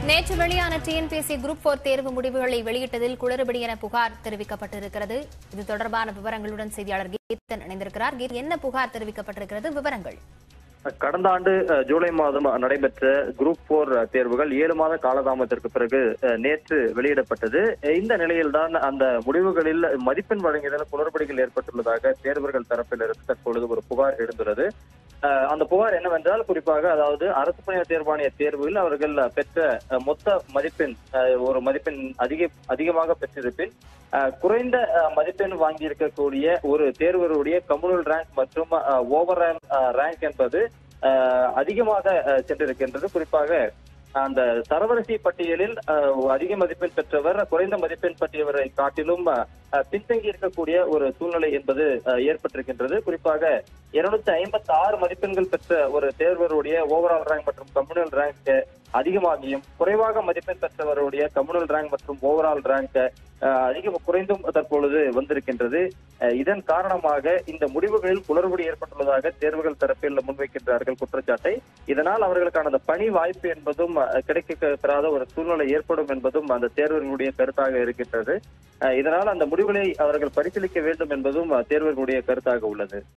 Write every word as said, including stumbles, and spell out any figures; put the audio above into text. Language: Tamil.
நேற்று வெளியான டிஎன்பிஎஸ்சி குரூப் போர் தேர்வு முடிவுகளை வெளியிட்டதில் குளறுபடி என புகார் தெரிவிக்கப்பட்டிருக்கிறது. இது தொடர்பான விவரங்களுடன் செய்தியாளர் கீதன் இணைந்திருக்கிறார். கீத், என்ன புகார் தெரிவிக்கப்பட்டிருக்கிறது? விவரங்கள். கடந்த ஆண்டு ஜூலை மாதம் நடைபெற்ற குரூப் போர் தேர்வுகள் ஏழு மாத காலதாமதத்திற்கு பிறகு நேற்று வெளியிடப்பட்டது. இந்த நிலையில்தான் அந்த முடிவுகளில் மதிப்பெண் வழங்கியதில் குளறுபடிகள் ஏற்பட்டுள்ளதாக தேர்வர்கள் தரப்பிலிருந்து தற்பொழுது ஒரு புகார் எழுந்துள்ளது. அந்த புகார் என்னவென்றால், குறிப்பாக அதாவது அரசு பணியாளர் தேர்வாணைய தேர்வில் அவர்கள் பெற்ற மொத்த மதிப்பெண் ஒரு மதிப்பெண் அதிக அதிகமாக பெற்றிருப்பின் குறைந்த மதிப்பெண் வாங்கியிருக்கக்கூடிய ஒரு தேர்வருடைய கம்யூனல் ரேங்க் மற்றும் ஓவர் ரேங்க் என்பது அதிகமாக சென்றிருக்கின்றது. குறிப்பாக அந்த தரவரிசை பட்டியலில் அதிக மதிப்பெண் பெற்றவர் குறைந்த மதிப்பெண் பற்றியவரை காட்டிலும் பின்தங்கி இருக்கக்கூடிய ஒரு சூழ்நிலை என்பது ஏற்பட்டிருக்கின்றது. குறிப்பாக இருநூத்தி ஐம்பத்தி ஆறு மதிப்பெண்கள் பெற்ற ஒரு தேர்வருடைய ஓவரால் ரேங்க் மற்றும் கம்யூனல் ரேங்க் அதிகமாகியும், குறைவாக மதிப்பெண் பெற்றவருடைய கம்யூனல் ரேங்க் மற்றும் ஓவரால் ரேங்க் அதிக குறைந்தும் தற்பொழுது வந்திருக்கின்றது. இதன் காரணமாக இந்த முடிவுகளில் குளறுபடி ஏற்பட்டுள்ளதாக தேர்வுகள் தரப்பில் முன்வைக்கின்றார்கள் குற்றச்சாட்டை. இதனால் அவர்களுக்கான அந்த பணி வாய்ப்பு என்பதும் கிடைக்க பெறாத ஒரு சூழ்நிலை ஏற்படும் என்பதும் அந்த தேர்வர்களுடைய கருத்தாக இருக்கின்றது. இதனால் அந்த முடிவுகளை அவர்கள் பரிசீலிக்க வேண்டும் என்பதும் தேர்வர்களுடைய கருத்தாக உள்ளது.